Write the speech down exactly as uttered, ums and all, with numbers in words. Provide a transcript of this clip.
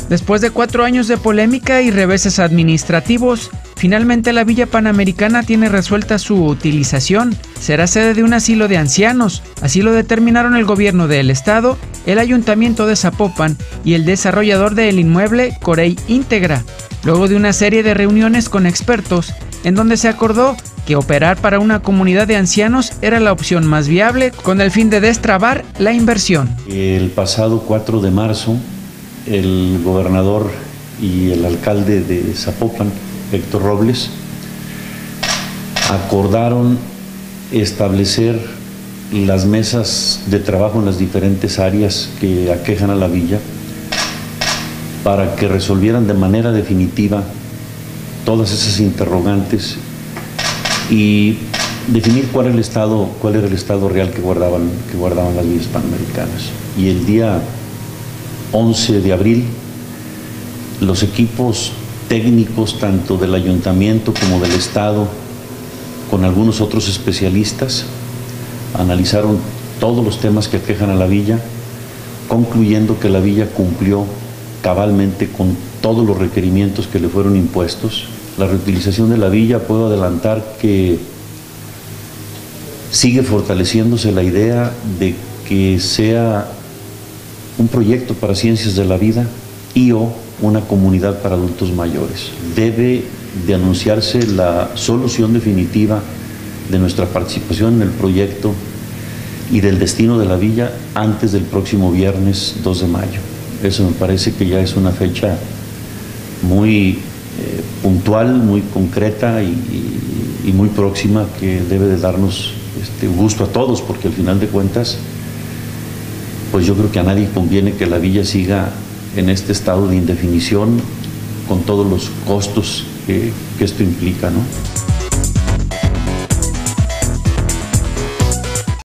Después de cuatro años de polémica y reveses administrativos, finalmente la Villa Panamericana tiene resuelta su utilización. Será sede de un asilo de ancianos. Así lo determinaron el gobierno del estado, el ayuntamiento de Zapopan y el desarrollador del inmueble, Corey Íntegra, luego de una serie de reuniones con expertos, en donde se acordó que operar para una comunidad de ancianos era la opción más viable con el fin de destrabar la inversión. El pasado cuatro de marzo, el gobernador y el alcalde de Zapopan, Héctor Robles, acordaron establecer las mesas de trabajo en las diferentes áreas que aquejan a la villa para que resolvieran de manera definitiva todas esas interrogantes y definir cuál era el estado, cuál era el estado real que guardaban, que guardaban las villas panamericanas. Y el día once de abril, los equipos técnicos, tanto del ayuntamiento como del estado, con algunos otros especialistas, analizaron todos los temas que aquejan a la villa, concluyendo que la villa cumplió cabalmente con todos los requerimientos que le fueron impuestos. La reutilización de la villa, puedo adelantar que sigue fortaleciéndose la idea de que sea un proyecto para ciencias de la vida y o una comunidad para adultos mayores. Debe de anunciarse la solución definitiva de nuestra participación en el proyecto y del destino de la villa antes del próximo viernes dos de mayo. Eso me parece que ya es una fecha muy eh, puntual, muy concreta y, y, y muy próxima, que debe de darnos este, gusto a todos, porque al final de cuentas, pues yo creo que a nadie conviene que la villa siga en este estado de indefinición con todos los costos que, que esto implica, ¿no?